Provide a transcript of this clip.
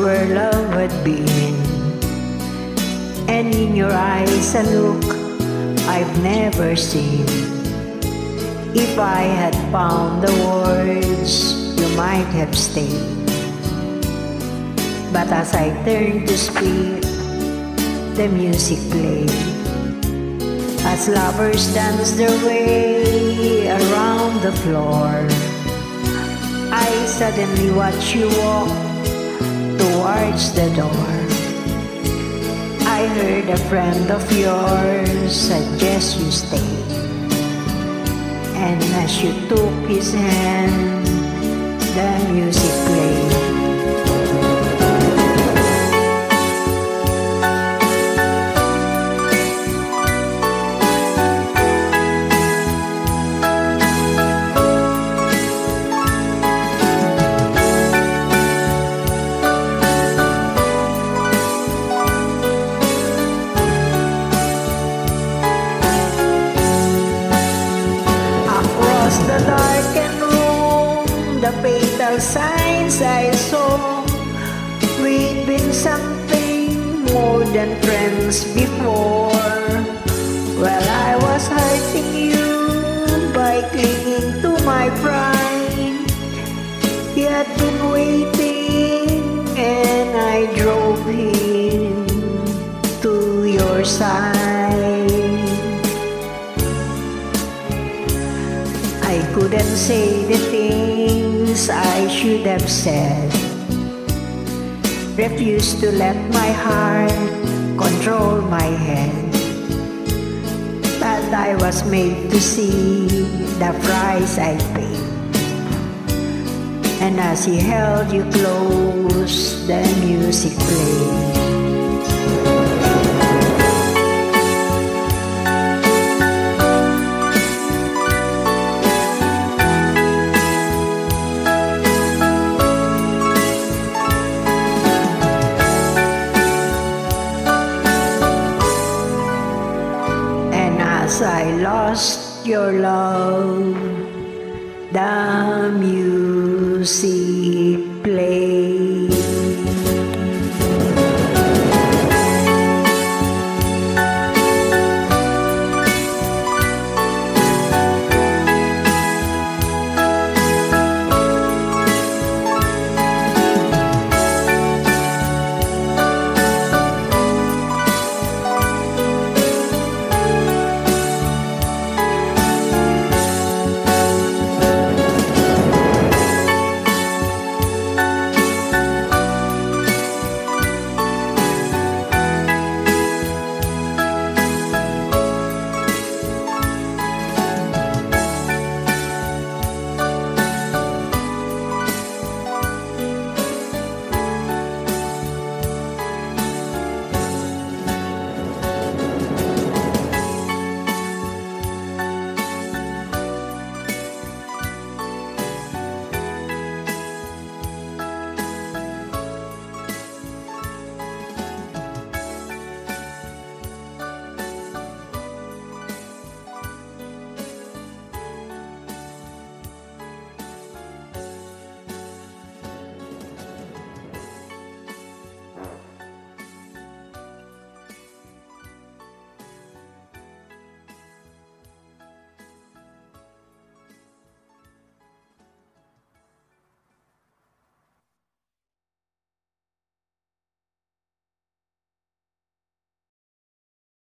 where love had been, and in your eyes a look I've never seen. If I had found the words, you might have stayed. But as I turned to speak, the music played. As lovers dance their way around the floor, I suddenly watch you walk towards the door. I heard a friend of yours suggest you stay, and as you took his hand, the music played. The darkened room, the fatal signs I saw. We'd been something more than friends before. Well, I was hurting you by clinging to my pride. He had been waiting and I drove him to your side. I couldn't say the things I should have said, refused to let my heart control my head. But I was made to see the price I paid, and as he held you close, the music played. As I lost your love, the music